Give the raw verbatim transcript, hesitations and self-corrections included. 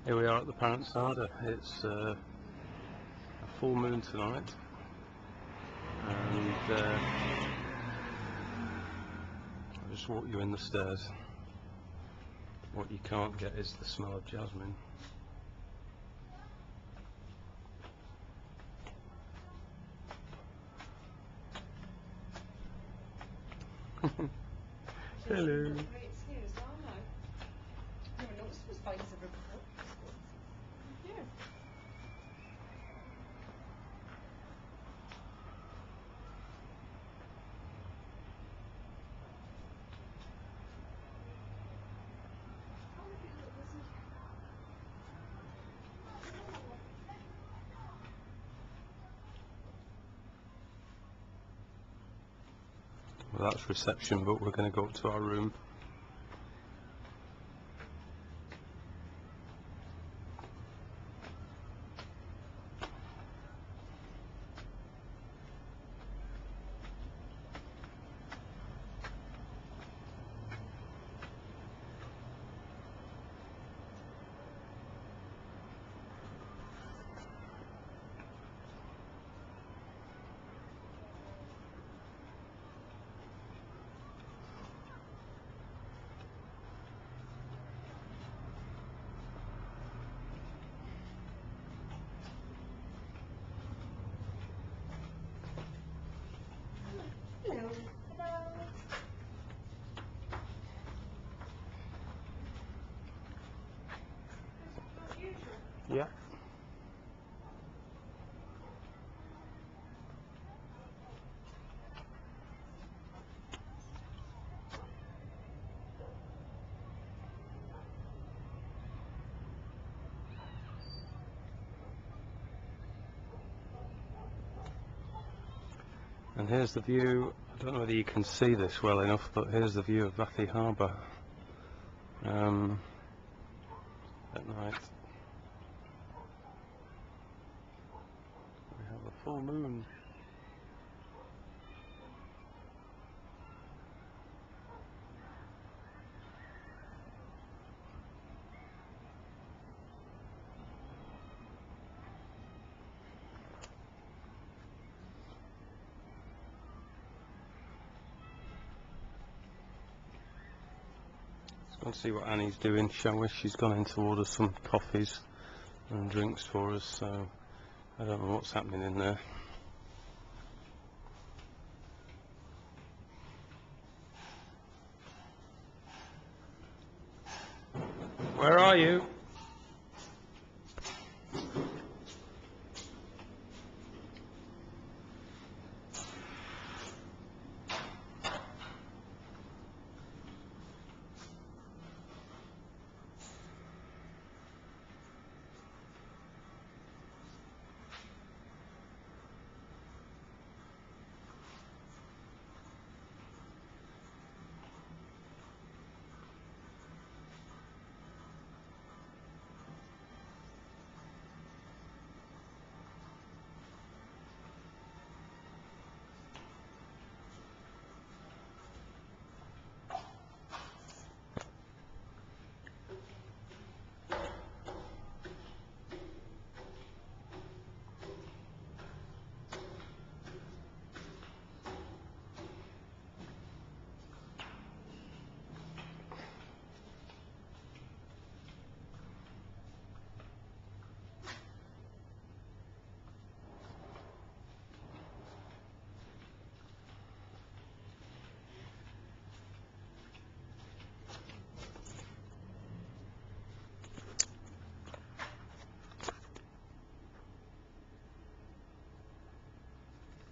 Here we are at the Parantsada. It's uh, a full moon tonight, and uh, I'll just walk you in the stairs. What you can't get is the smell of jasmine. Hello. Well, that's reception, but we're going to go up to our room. Hello. Hello. Yeah. And here's the view. I don't know whether you can see this well enough, but here's the view of Batley Harbour um, at night. We have a full moon. Let's see what Annie's doing, shall we? She's gone in to order some coffees and drinks for us, so I don't know what's happening in there. Where are you?